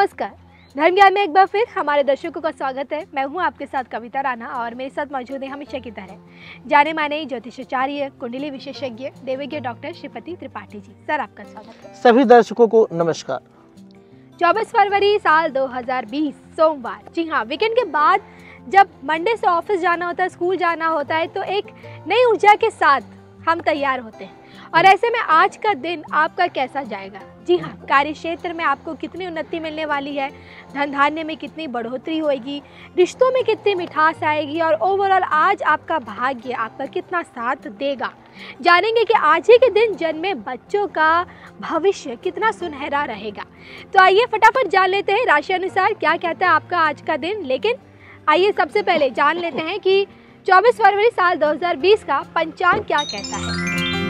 नमस्कार। धर्म ज्ञान में एक बार फिर हमारे दर्शकों का स्वागत है। मैं हूं आपके साथ कविता राणा और मेरे साथ मौजूद है हमेशा की तरह जाने माने ज्योतिषाचार्य, कुंडली विशेषज्ञ, देवज्ञ डॉक्टर श्रीपति त्रिपाठी जी। सर, आपका स्वागत है। सभी दर्शकों को नमस्कार। 24 फरवरी साल 2020 सोमवार, जी हाँ, वीकेंड के बाद जब मंडे से ऑफिस जाना होता है, स्कूल जाना होता है, तो एक नई ऊर्जा के साथ हम तैयार होते हैं। और ऐसे में आज का दिन आपका कैसा जाएगा? जी हाँ, कार्य क्षेत्र में आपको कितनी उन्नति मिलने वाली है, धन धान्य में कितनी बढ़ोतरी होगी, रिश्तों में कितनी मिठास आएगी और ओवरऑल आज आपका भाग्य आपका कितना साथ देगा। जानेंगे कि आज ही के दिन जन्मे बच्चों का भविष्य कितना सुनहरा रहेगा। तो आइए फटाफट जान लेते हैं राशि अनुसार क्या कहता है आपका आज का दिन। लेकिन आइए सबसे पहले जान लेते हैं कि 24 फरवरी साल 2020 का पंचांग क्या कहता है।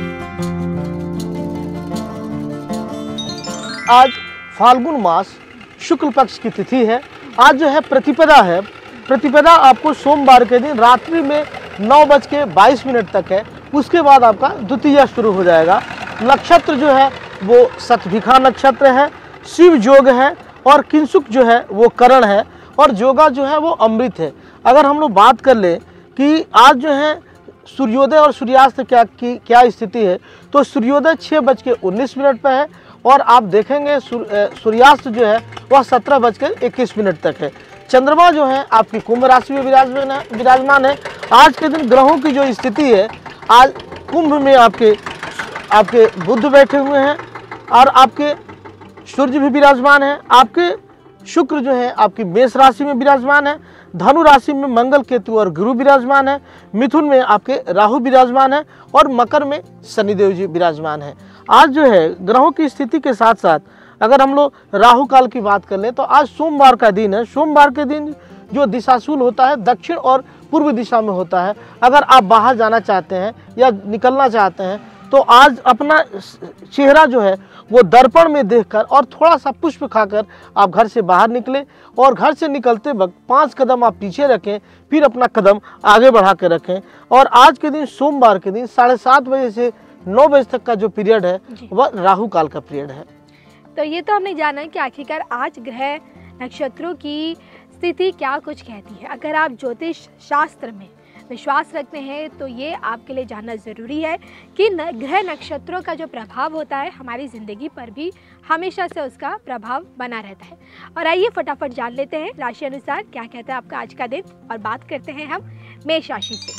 आज फाल्गुन मास शुक्ल पक्ष की तिथि है। आज जो है प्रतिपदा है। प्रतिपदा आपको सोमवार के दिन रात्रि में 9:22 तक है। उसके बाद आपका द्वितीया शुरू हो जाएगा। नक्षत्र जो है वो शतभिखा नक्षत्र है, शिव योग है और किंसुक जो है वो करण है और जोगा जो है वो अमृत है। अगर हम लोग बात कर ले कि आज जो है सूर्योदय और सूर्यास्त क्या स्थिति है, तो सूर्योदय 6:19 पर है और आप देखेंगे सूर्यास्त जो है वह 17:21 तक है। चंद्रमा जो है आपकी कुंभ राशि में विराजमान है। आज के दिन ग्रहों की जो स्थिति है, आज कुंभ में आपके बुध बैठे हुए हैं और आपके सूर्य भी विराजमान है। आपके शुक्र जो है आपकी मेष राशि में विराजमान है। धनु राशि में मंगल, केतु और गुरु विराजमान है। मिथुन में आपके राहु विराजमान है और मकर में शनिदेव जी विराजमान है। आज जो है ग्रहों की स्थिति के साथ साथ अगर हम लोग राहु काल की बात कर लें तो आज सोमवार का दिन है। सोमवार के दिन जो दिशाशूल होता है दक्षिण और पूर्व दिशा में होता है। अगर आप बाहर जाना चाहते हैं या निकलना चाहते हैं तो आज अपना चेहरा जो है वो दर्पण में देखकर और थोड़ा सा पुष्प खाकर आप घर से बाहर निकलें और घर से निकलते वक्त 5 कदम आप पीछे रखें, फिर अपना कदम आगे बढ़ा कर रखें। और आज के दिन सोमवार के दिन 7:30 बजे से 9 बजे तक का जो पीरियड है वह राहु काल का पीरियड है। तो ये तो हमने जाना कि आखिरकार आज ग्रह नक्षत्रों की स्थिति क्या कुछ कहती है। अगर आप ज्योतिष शास्त्र में विश्वास रखते हैं तो ये आपके लिए जानना ज़रूरी है कि ग्रह नक्षत्रों का जो प्रभाव होता है हमारी ज़िंदगी पर भी हमेशा से उसका प्रभाव बना रहता है। और आइए फटाफट जान लेते हैं राशि अनुसार क्या कहता है आपका आज का दिन और बात करते हैं हम मेष राशि से।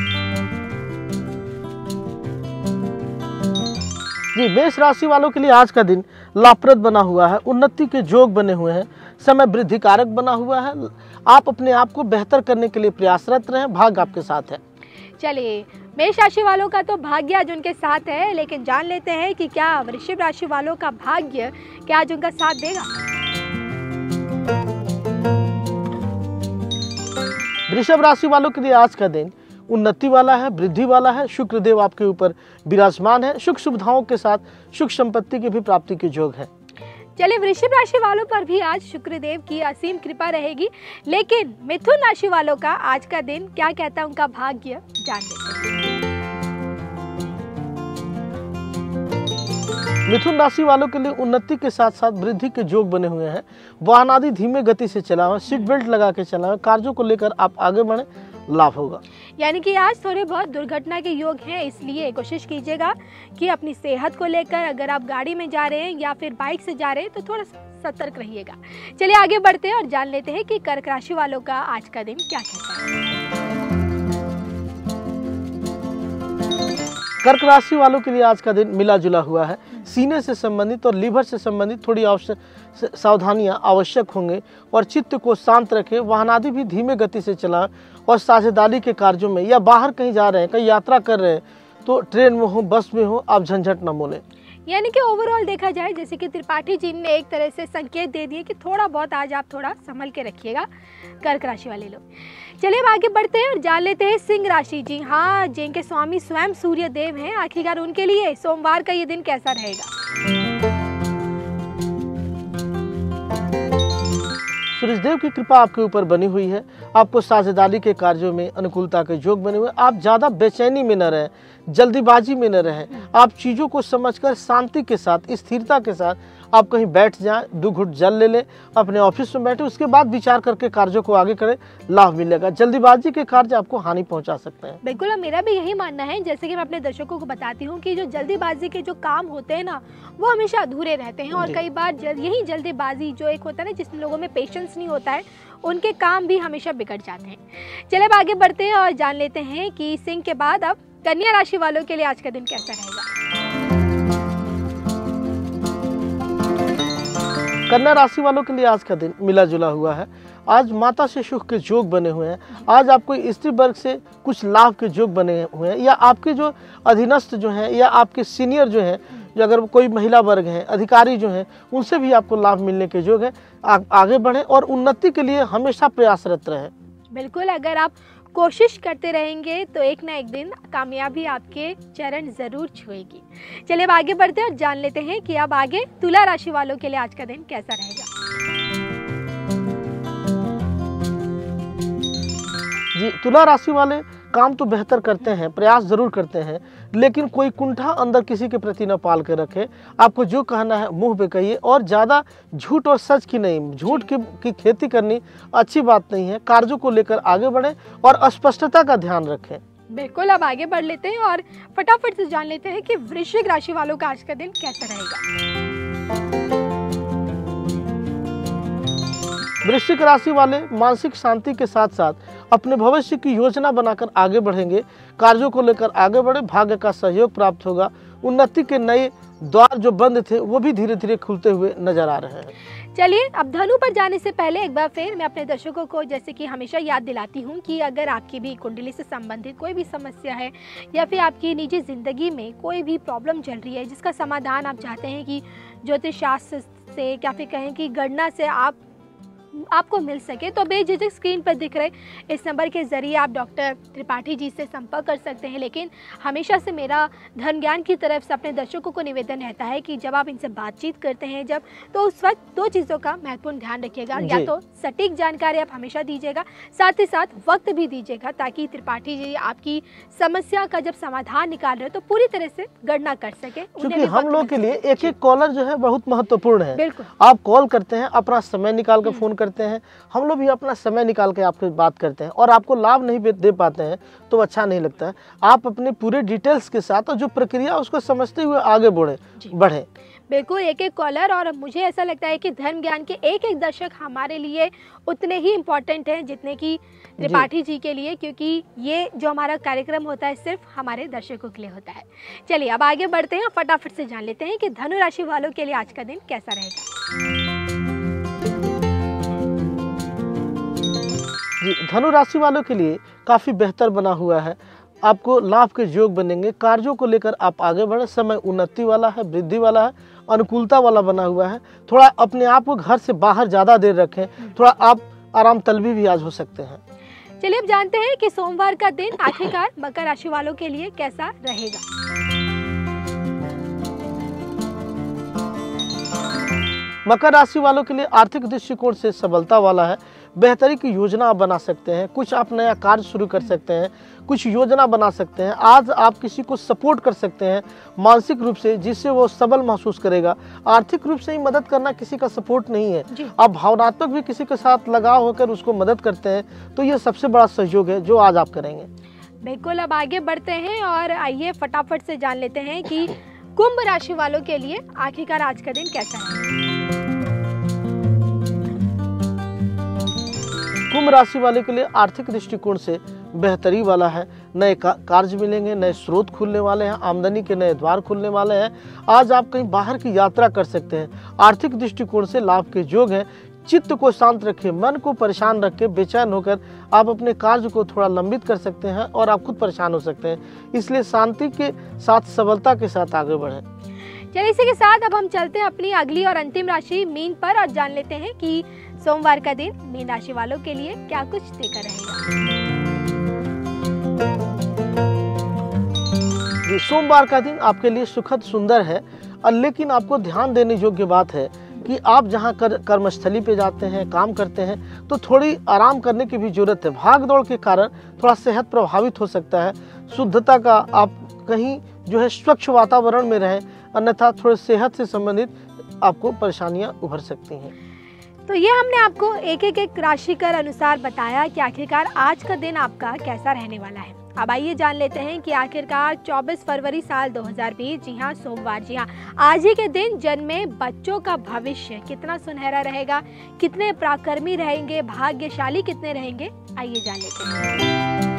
जी, मेष राशि वालों के लिए आज का दिन लाभप्रद बना हुआ है। उन्नति के योग बने हुए हैं। समय वृद्धि कारक बना हुआ है। आप अपने आप को बेहतर करने के लिए प्रयासरत रहें। भाग्य आपके साथ है। चलिए, मेष राशि वालों का तो भाग्य आज उनके साथ है, लेकिन जान लेते हैं कि क्या वृश्चिक राशि वालों का भाग्य क्या आज उनका साथ देगा। वृषभ राशि वालों के लिए आज का दिन उन्नति वाला है, वृद्धि वाला है। शुक्रदेव आपके ऊपर विराजमान है। सुख सुविधाओं के साथ सुख संपत्ति की भी प्राप्ति के योग है। चलिए, वृश्चिक राशि वालों पर भी आज शुक्रदेव की असीम कृपा रहेगी। लेकिन मिथुन राशि वालों का आज का दिन क्या कहता है उनका भाग्य, जान लेते हैं। मिथुन राशि वालों के लिए उन्नति के साथ साथ वृद्धि के योग बने हुए हैं। वाहन आदि धीमे गति से चलाएं, सीट बेल्ट लगा के चलाएं। कार्यों को लेकर आप आगे बढ़ें, लाभ होगा। यानी कि आज थोड़े बहुत दुर्घटना के योग हैं, इसलिए कोशिश कीजिएगा कि अपनी सेहत को लेकर अगर आप गाड़ी में जा रहे हैं या फिर बाइक से जा रहे हैं तो थोड़ा सतर्क रहिएगा। चलिए आगे बढ़ते हैं और जान लेते हैं कि कर्क राशि वालों का आज का दिन क्या कहता है। कर्क राशि वालों के लिए आज का दिन मिला जुला हुआ है। सीने से संबंधित और लीवर से संबंधित थोड़ी सावधानियां आवश्यक होंगे और चित्त को शांत रखें। वाहन आदि भी धीमे गति से चलाएं और साझेदारी के कार्यों में या बाहर कहीं जा रहे हैं, कहीं यात्रा कर रहे हैं तो ट्रेन में हो, बस में हो, आप झंझट न मोलें। यानी कि ओवरऑल देखा जाए, जैसे कि त्रिपाठी जी ने एक तरह से संकेत दे दिए कि थोड़ा बहुत आज आप थोड़ा संभल के रखिएगा कर्क राशि वाले लोग। चलिए अब आगे बढ़ते हैं और जान लेते हैं सिंह राशि। जी हाँ, जिनके स्वामी स्वयं सूर्य देव हैं, आखिरकार उनके लिए सोमवार का ये दिन कैसा रहेगा। सूर्यदेव की कृपा आपके ऊपर बनी हुई है। आपको साझेदारी के कार्यों में अनुकूलता के योग बने हुए। आप ज़्यादा बेचैनी में न रहें, जल्दीबाजी में न रहें। आप चीज़ों को समझकर शांति के साथ, स्थिरता के साथ आप कहीं बैठ जाएं, 2 घुट जल ले लें, अपने ऑफिस में बैठे, उसके बाद विचार करके कार्यों को आगे करें, लाभ मिलेगा। जल्दीबाजी के कार्य आपको हानि पहुंचा सकते हैं। बिल्कुल, और मेरा भी यही मानना है, जैसे कि मैं अपने दर्शकों को बताती हूँ कि जो जल्दीबाजी के जो काम होते हैं ना, वो हमेशा अधूरे रहते हैं। और कई बार यही जल्दीबाजी जो एक होता है ना, जिस लोगों में पेशेंस नहीं होता है, उनके काम भी हमेशा बिगड़ जाते हैं। चलिए अब आगे बढ़ते हैं और जान लेते हैं कि सिंह के बाद अब कन्या राशि वालों के लिए आज का दिन कैसा रहेगा। कन्या राशि वालों के लिए आज का दिन मिला जुला हुआ है। आज माता से सुख के योग बने हुए हैं। आज आपको स्त्री वर्ग से कुछ लाभ के योग बने हुए हैं, या आपके जो अधीनस्थ जो हैं या आपके सीनियर जो हैं, जो अगर कोई महिला वर्ग हैं, अधिकारी जो हैं, उनसे भी आपको लाभ मिलने के योग है। आगे बढ़ें और उन्नति के लिए हमेशा प्रयासरत रहें। बिल्कुल, अगर आप कोशिश करते रहेंगे तो एक ना एक दिन कामयाबी आपके चरण जरूर छुएगी। चलिए अब आगे बढ़ते हैं और जान लेते हैं कि अब आगे तुला राशि वालों के लिए आज का दिन कैसा रहेगा। जी, तुला राशि वाले काम तो बेहतर करते हैं, प्रयास जरूर करते हैं, लेकिन कोई कुंठा अंदर किसी के प्रति न पाल के रखे। आपको जो कहना है मुंह पे कहिए, और ज़्यादा झूठ और सच की नहीं, झूठ की खेती करनी अच्छी बात नहीं है। कार्यों को लेकर आगे बढ़ें और स्पष्टता का ध्यान रखें। बिल्कुल, अब आगे बढ़ लेते हैं और फटाफट से जान लेते हैं कि वृश्चिक राशि वालों का आज का दिन कैसा रहेगा। वृश्चिक राशि वाले मानसिक शांति के साथ साथ अपने भविष्य की योजना बनाकर आगे बढ़ेंगे। कार्यों को लेकर आगे बढ़े, भाग्य का सहयोग प्राप्त होगा। उन्नति के नए द्वार जो बंद थे वो भी धीरे धीरे खुलते हुए नजर आ रहे हैं। चलिए अब धनु पर जाने से पहले एक बार फिर मैं अपने दर्शकों को जैसे कि हमेशा याद दिलाती हूँ कि अगर आपकी भी कुंडली से संबंधित कोई भी समस्या है, या फिर आपकी निजी जिंदगी में कोई भी प्रॉब्लम चल रही है जिसका समाधान आप चाहते हैं कि ज्योतिष शास्त्र से या फिर कहें कि गणना से आपको मिल सके, तो बेझिझक स्क्रीन पर दिख रहे इस नंबर के ज़रिए आप डॉक्टर त्रिपाठी जी से संपर्क कर सकते हैं। लेकिन हमेशा से मेरा धर्म ज्ञान की तरफ से अपने दर्शकों को निवेदन रहता है कि जब आप इनसे बातचीत करते हैं तो उस वक्त 2 चीज़ों का महत्वपूर्ण ध्यान रखिएगा। या तो सटीक जानकारी आप हमेशा दीजिएगा, साथ ही साथ वक्त भी दीजिएगा, ताकि त्रिपाठी जी आपकी समस्या का जब समाधान निकाल रहे हो तो पूरी तरह से गणना कर सके। क्योंकि हम लोग के लिए एक कॉलर जो है बहुत महत्वपूर्ण है। बिल्कुल, आप कॉल करते हैं, अपना समय निकाल कर फोन करते हैं, हम लोग भी अपना समय निकाल के आपसे बात करते हैं, और आपको लाभ नहीं दे पाते हैं तो अच्छा नहीं लगता है। आप अपने पूरे डिटेल्स के साथ और जो प्रक्रिया उसको समझते हुए आगे बढ़े। बिल्कुल, एक कॉलर, और मुझे ऐसा लगता है कि धर्म ज्ञान के एक दर्शक हमारे लिए उतने ही इम्पोर्टेंट हैं जितने कि त्रिपाठी जी के लिए, क्योंकि ये जो हमारा कार्यक्रम होता है सिर्फ हमारे दर्शकों के लिए होता है। चलिए अब आगे बढ़ते हैं, फटाफट से जान लेते हैं कि धनु राशि वालों के लिए आज का दिन कैसा रहेगा। जी, धनु राशि वालों के लिए काफ़ी बेहतर बना हुआ है। आपको लाभ के योग बनेंगे। कार्यों को लेकर आप आगे बढ़े। समय उन्नति वाला है, वृद्धि वाला है, अनुकूलता वाला बना हुआ है। थोड़ा अपने आप को घर से बाहर ज़्यादा देर रखें, थोड़ा आप आराम तलबी भी आज हो सकते हैं। चलिए अब जानते हैं कि सोमवार का दिन आखिरकार मकर राशि वालों के लिए कैसा रहेगा। मकर राशि वालों के लिए आर्थिक दृष्टिकोण से सबलता वाला है। बेहतरी की योजना आप बना सकते हैं, कुछ आप नया कार्य शुरू कर सकते हैं, कुछ योजना बना सकते हैं। आज आप किसी को सपोर्ट कर सकते हैं मानसिक रूप से, जिससे वो सबल महसूस करेगा। आर्थिक रूप से ही मदद करना किसी का सपोर्ट नहीं है। आप भावनात्मक भी किसी के साथ लगाव होकर उसको मदद करते हैं, तो ये सबसे बड़ा सहयोग है जो आज आप करेंगे। बिल्कुल, अब आगे बढ़ते हैं और आइए फटाफट से जान लेते हैं कि कुंभ राशि वालों के लिए आखिरकार आज का दिन कैसा है। कुंभ राशि वाले के लिए आर्थिक दृष्टिकोण से बेहतरी वाला है। नए कार्य मिलेंगे, नए स्रोत खुलने वाले हैं, आमदनी के नए द्वार खुलने वाले हैं। आज आप कहीं बाहर की यात्रा कर सकते हैं। आर्थिक दृष्टिकोण से लाभ के योग हैं। चित्त को शांत रखें, मन को परेशान रख के बेचैन होकर आप अपने कार्य को थोड़ा लंबित कर सकते हैं और आप खुद परेशान हो सकते हैं। इसलिए शांति के साथ, सबलता के साथ आगे बढ़ें। चलिए इसी के साथ अब हम चलते हैं अपनी अगली और अंतिम राशि मीन पर और जान लेते हैं कि सोमवार का दिन मीन राशि वालों के लिए क्या कुछ देकर रहेगा। सोमवार का दिन आपके लिए सुखद सुंदर है, लेकिन आपको ध्यान देने योग्य बात है कि आप जहां कर्मस्थली पे जाते हैं, काम करते हैं, तो थोड़ी आराम करने की भी जरूरत है। भाग दौड़ के कारण थोड़ा सेहत प्रभावित हो सकता है। शुद्धता का आप कहीं जो है स्वच्छ वातावरण में रहें, अन्यथा थोड़े सेहत से संबंधित आपको परेशानियां उभर सकती हैं। तो ये हमने आपको एक राशि के अनुसार बताया कि आखिरकार आज का दिन आपका कैसा रहने वाला है। अब आइए जान लेते हैं कि आखिरकार 24 फरवरी साल 2020, जी हाँ सोमवार, जी हाँ आज ही के दिन जन्मे बच्चों का भविष्य कितना सुनहरा रहेगा, कितने पराक्रमी रहेंगे, भाग्यशाली कितने रहेंगे, आइए जान लेते हैं।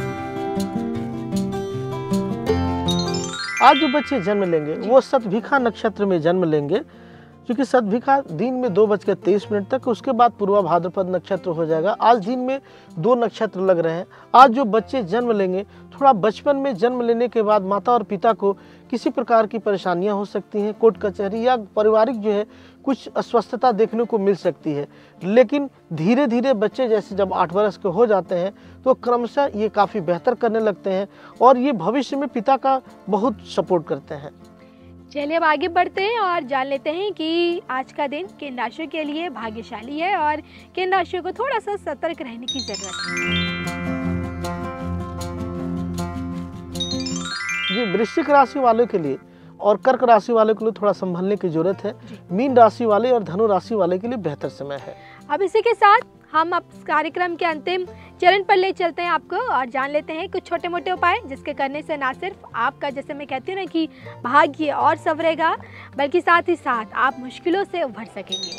आज जो बच्चे जन्म लेंगे वो सतभिखा नक्षत्र में जन्म लेंगे, क्योंकि सतभिखा दिन में 2:23 तक, उसके बाद पूर्वा भाद्रपद नक्षत्र हो जाएगा। आज दिन में 2 नक्षत्र लग रहे हैं। आज जो बच्चे जन्म लेंगे, थोड़ा बचपन में जन्म लेने के बाद माता और पिता को किसी प्रकार की परेशानियां हो सकती हैं, कोर्ट कचहरी या पारिवारिक जो है कुछ अस्वस्थता देखने को मिल सकती है। लेकिन धीरे धीरे बच्चे जैसे जब 8 वर्ष के हो जाते हैं तो क्रमशः ये काफ़ी बेहतर करने लगते हैं और ये भविष्य में पिता का बहुत सपोर्ट करते हैं। चलिए अब आगे बढ़ते हैं और जान लेते हैं कि आज का दिन किन राशियों के लिए भाग्यशाली है और किन राशियों को थोड़ा सा सतर्क रहने की जरूरत है। जी, वृश्चिक राशि वालों के लिए और कर्क राशि वालों के लिए थोड़ा संभलने की जरूरत है। मीन राशि वाले और धनु राशि वाले के लिए बेहतर समय है। अब इसी के साथ हम अब कार्यक्रम के अंतिम चरण पर ले चलते हैं आपको और जान लेते हैं कुछ छोटे मोटे उपाय जिसके करने से ना सिर्फ आपका, जैसे मैं कहती हूँ ना कि भाग्य और संवरेगा, बल्कि साथ ही साथ आप मुश्किलों से उभर सकेंगे।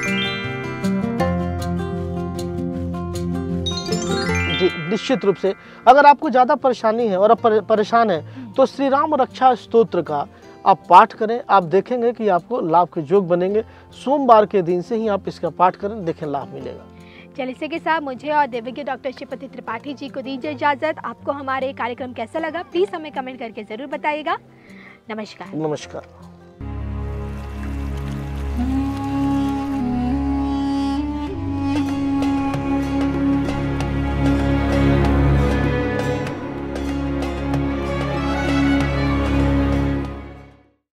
जी, निश्चित रूप से अगर आपको ज़्यादा परेशानी है और आप परेशान है तो श्री राम रक्षा स्तोत्र का आप पाठ करें। आप देखेंगे कि आपको लाभ के योग बनेंगे। सोमवार के दिन से ही आप इसका पाठ करें, देखें लाभ मिलेगा। चलिए इसी के साथ मुझे और दिव्य डॉक्टर श्रीपति त्रिपाठी जी को दीजिए इजाजत। आपको हमारे कार्यक्रम कैसा लगा प्लीज हमें कमेंट करके जरूर बताइएगा। नमस्कार। नमस्कार।